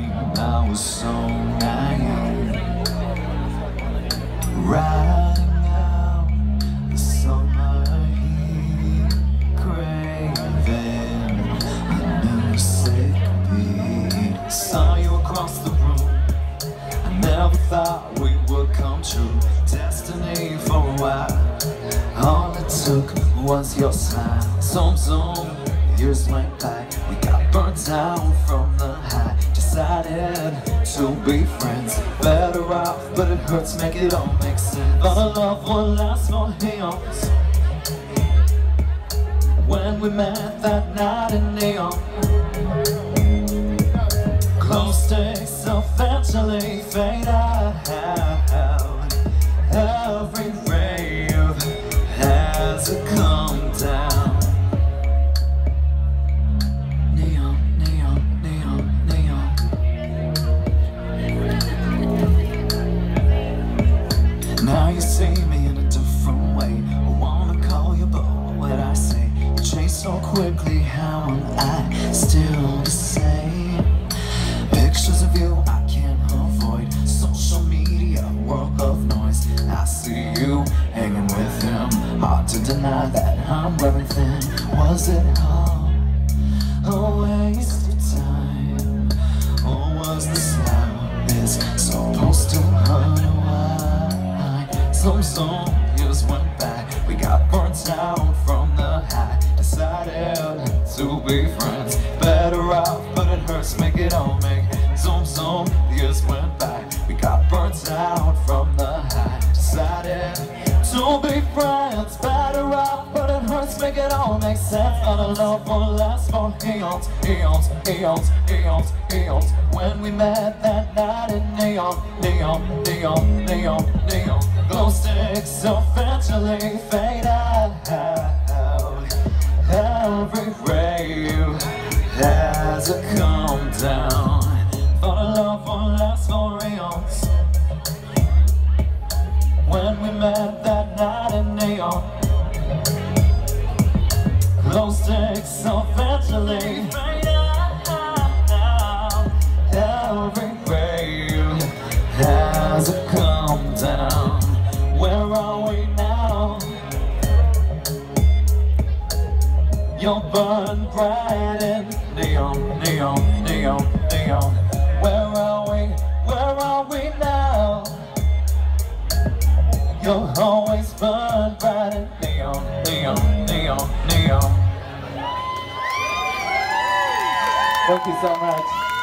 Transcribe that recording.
I was so naive, riding out the summer heat, craving a new sick beat. Saw you across the room, I never thought we would come true. Destiny for a while, all it took was your smile. Zoom, years went by, we got burnt out from the high. Decided to be friends, better off, but it hurts, make it all make sense. But our love will last for eons. When we met that night in neon, glow sticks eventually fade out. Every rave has a come down. Now you see me in a different way. I wanna call you, but what would I say? You change so quickly, how am I still the same? Pictures of you I can't avoid. Social media, world of noise. I see you hanging with him. Hard to deny that I'm wearing thin. Was it all a waste of time? Or was this how it's supposed to run away? Some years went by, we got burnt out from the high. Decided to be friends, better off, but it hurts, make it all make. Some years went by, we got burnt out from the high. Decided to be friends, better off, but it hurts, make it all make sense. But our love will last for eons, eons, eons, eons, eons. When we met that night in neon, neon, neon, neon, neon. Glow sticks eventually fade out. Every rave has a come down. Thought our love will last for eons. When we met that night in neon, glow sticks eventually fade out. Every rave has a come down. Where are we now? You're burned bright in neon, neon, neon, neon. Where are we? Where are we now? You're always burned bright in neon, neon, neon, neon. Thank you so much.